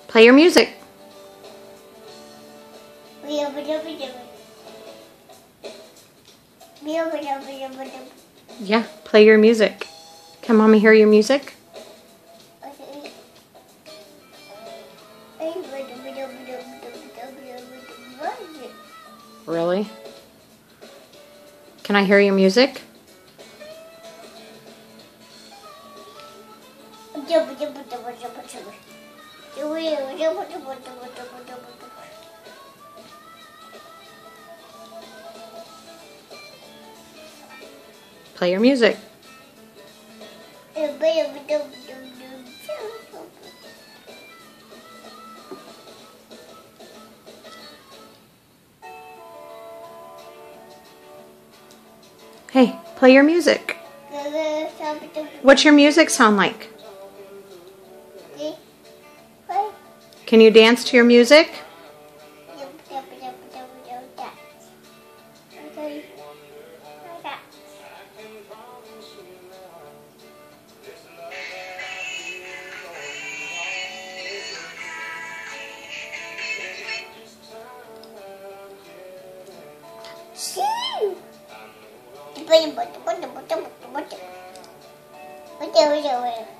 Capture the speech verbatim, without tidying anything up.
Play your music. Yeah, play your music. Can Mommy hear your music? Really? Can I hear your music? Play your music. Hey, play your music. What's your music sound like? Can you dance to your music? Betul betul betul betul betul betul betul.